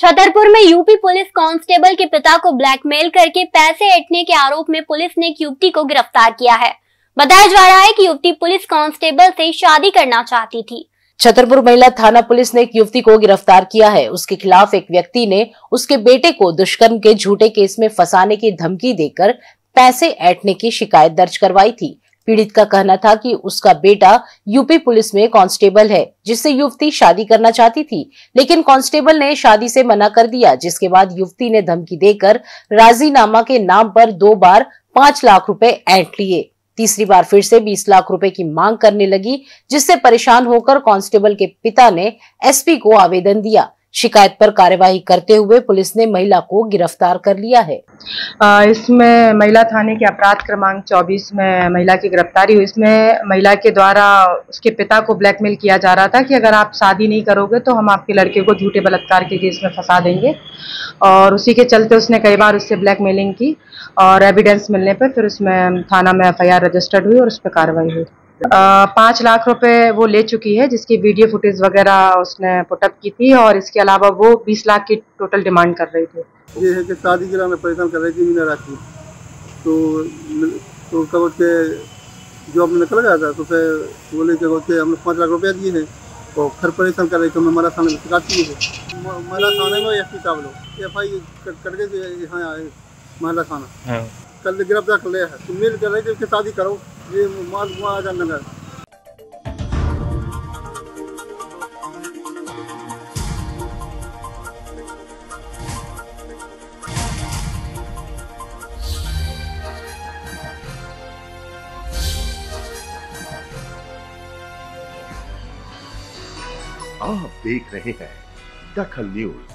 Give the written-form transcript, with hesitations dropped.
छतरपुर में UP police constable के पिता को ब्लैकमेल करके पैसे ऐंठने के आरोप में पुलिस ने एक युवती को गिरफ्तार किया है। बताया जा रहा है कि युवती पुलिस कांस्टेबल से शादी करना चाहती थी। छतरपुर महिला थाना पुलिस ने एक युवती को गिरफ्तार किया है। उसके खिलाफ एक व्यक्ति ने उसके बेटे को दुष्कर्म के झूठे केस में फंसाने की धमकी देकर पैसे ऐंठने की शिकायत दर्ज करवाई थी। पीड़ित का कहना था कि उसका बेटा यूपी पुलिस में कांस्टेबल है, जिससे युवती शादी करना चाहती थी, लेकिन कांस्टेबल ने शादी से मना कर दिया, जिसके बाद युवती ने धमकी देकर राजीनामा के नाम पर 2 बार 5 लाख रुपए ऐंठ लिए। तीसरी बार फिर से 20 लाख रुपए की मांग करने लगी, जिससे परेशान होकर कांस्टेबल के पिता ने एसपी को आवेदन दिया। शिकायत पर कार्यवाही करते हुए पुलिस ने महिला को गिरफ्तार कर लिया है। इसमें महिला थाने के अपराध क्रमांक 24 में महिला की गिरफ्तारी हुई। इसमें महिला के द्वारा उसके पिता को ब्लैकमेल किया जा रहा था कि अगर आप शादी नहीं करोगे तो हम आपके लड़के को झूठे बलात्कार के केस में फंसा देंगे, और उसी के चलते उसने कई बार उससे ब्लैकमेलिंग की और एविडेंस मिलने पर फिर उसमें थाना में FIR रजिस्टर्ड हुई और उस पर कार्रवाई हुई। 5 लाख रुपए वो ले चुकी है, जिसकी वीडियो फुटेज वगैरह उसने पुटअप की थी, और इसके अलावा वो 20 लाख की टोटल डिमांड कर रही थी। ये है कि शादी के लिए मैं परेशान कर रही थी मीना राखी, तो कब के जॉब में निकल गया था, तो फिर बोले कि हमने 5 लाख रुपया दिए हैं और फिर परेशान कर रही थी। मैं थाने में शिकायत की है। महिला थाने में SP साहब लोग FI करके यहाँ आए महिला थाना, कल गिरफ्तार कर लिया है। तो मेल कर रही थी कि शादी करो, ये माल आ जाना। आप देख रहे हैं दखल न्यूज।